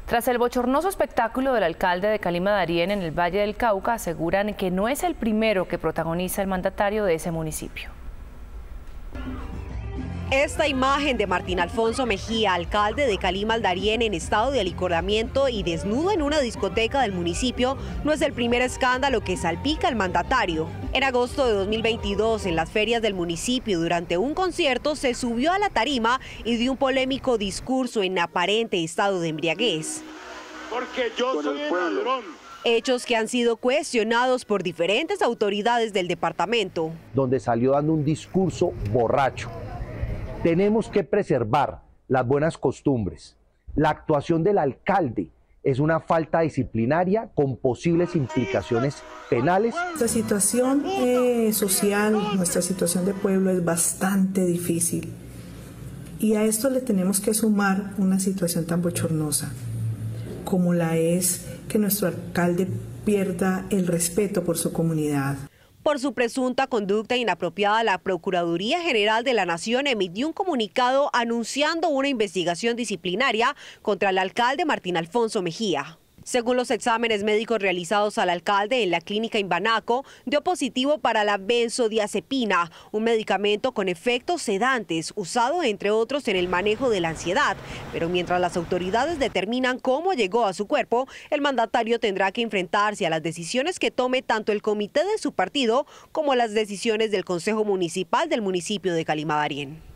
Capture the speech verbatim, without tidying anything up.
Tras el bochornoso espectáculo del alcalde de Calima Darién en el Valle del Cauca, aseguran que no es el primero que protagoniza el mandatario de ese municipio. Esta imagen de Martín Alfonso Mejía, alcalde de Calima Darién en estado de alicordamiento y desnudo en una discoteca del municipio, no es el primer escándalo que salpica al mandatario. En agosto de dos mil veintidós, en las ferias del municipio, durante un concierto, se subió a la tarima y dio un polémico discurso en aparente estado de embriaguez. Porque yo soy el ladrón. Hechos que han sido cuestionados por diferentes autoridades del departamento. Donde salió dando un discurso borracho. Tenemos que preservar las buenas costumbres. La actuación del alcalde es una falta disciplinaria con posibles implicaciones penales. Nuestra situación eh, social, nuestra situación de pueblo es bastante difícil. Y a esto le tenemos que sumar una situación tan bochornosa como la es que nuestro alcalde pierda el respeto por su comunidad. Por su presunta conducta inapropiada, la Procuraduría General de la Nación emitió un comunicado anunciando una investigación disciplinaria contra el alcalde Martín Alfonso Mejía. Según los exámenes médicos realizados al alcalde en la clínica Imbanaco, dio positivo para la benzodiazepina, un medicamento con efectos sedantes usado entre otros en el manejo de la ansiedad. Pero mientras las autoridades determinan cómo llegó a su cuerpo, el mandatario tendrá que enfrentarse a las decisiones que tome tanto el comité de su partido como las decisiones del Consejo Municipal del municipio de Calima Darién.